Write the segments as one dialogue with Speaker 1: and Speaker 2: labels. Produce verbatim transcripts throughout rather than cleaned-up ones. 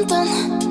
Speaker 1: something.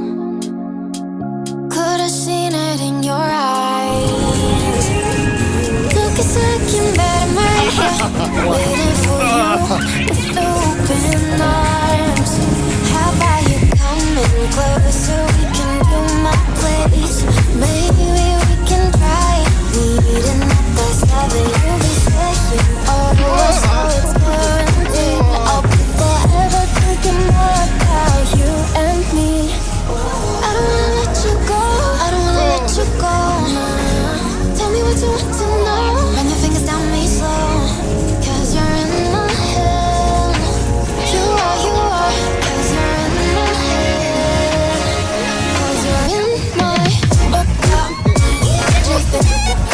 Speaker 1: Could've seen it in your eyes. Look, it's like you met him right here, waiting for you with open arms. How about you coming closer? We can do my place. Maybe we can try meeting up by seven. You'll be session over, so it's guaranteed. I'll be forever thinking more about you and me. I don't wanna let you go, I don't wanna let you go. Tell me what you want to know. Run your fingers down me slow, cause you're in my head. You are, you are, cause you're in my head. Cause you're in my what you think?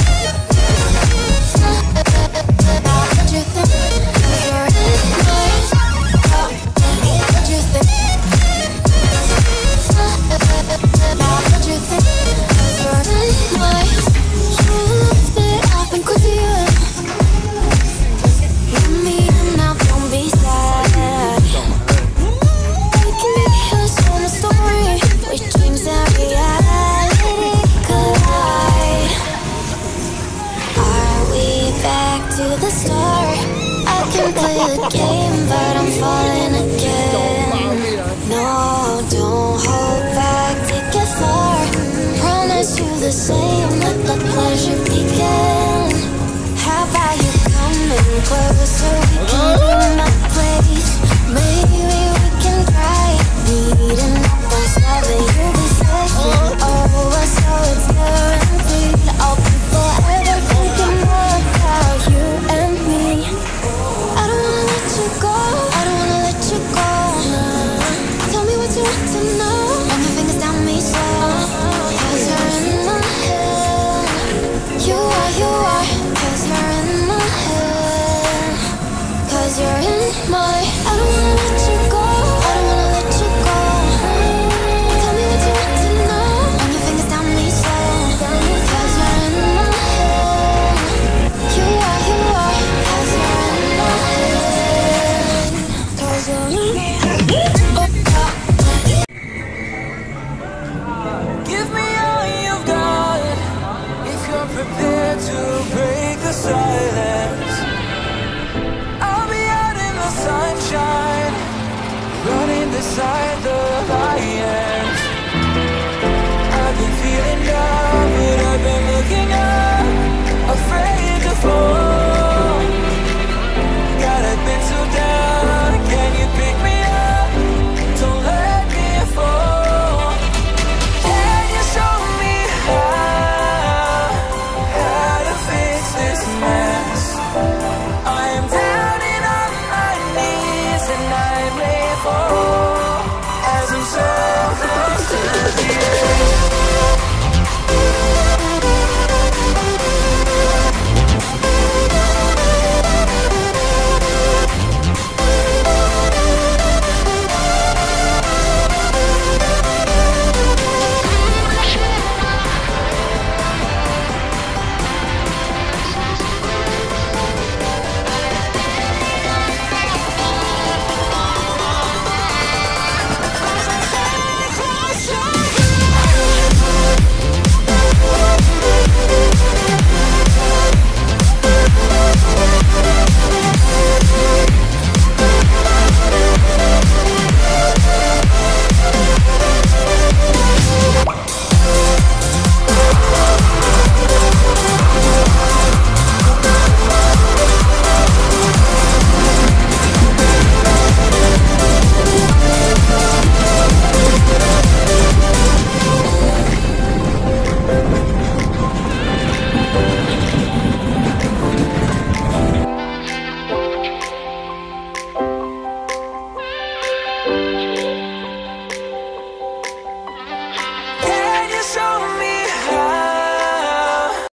Speaker 1: What you think? Cause you're in my what you think? What you think? Cause you're in my truth that I've been crazy with. Let me in now, don't be sad. We can be here, so the story where dreams and reality collide. Are we back to the start? I can play the game, but I'm falling again. No, don't hold back, take it far. Promise you the same, let the pleasure begin. How about you coming closer? We can be my place. Maybe we can try meeting up by seven. You'll be session over, so it's guaranteed. I'll be forever thinking more about you and me. I don't wanna let you go, I don't wanna let you go. Tell me what you want to know. Run your fingers down me slow, cause you're in my head. You are, you are, cause you're in my head. Cause you're in my, I don't wanna let you go, I don't wanna let you go. Tell me what you want to know. Run your fingers down me slow, cause you're in my head. You are, you are, cause you're in my head. Cause you're in my head.
Speaker 2: Give me all you've got, if you're prepared to break the silence. I'll be out in the sunshine, running beside the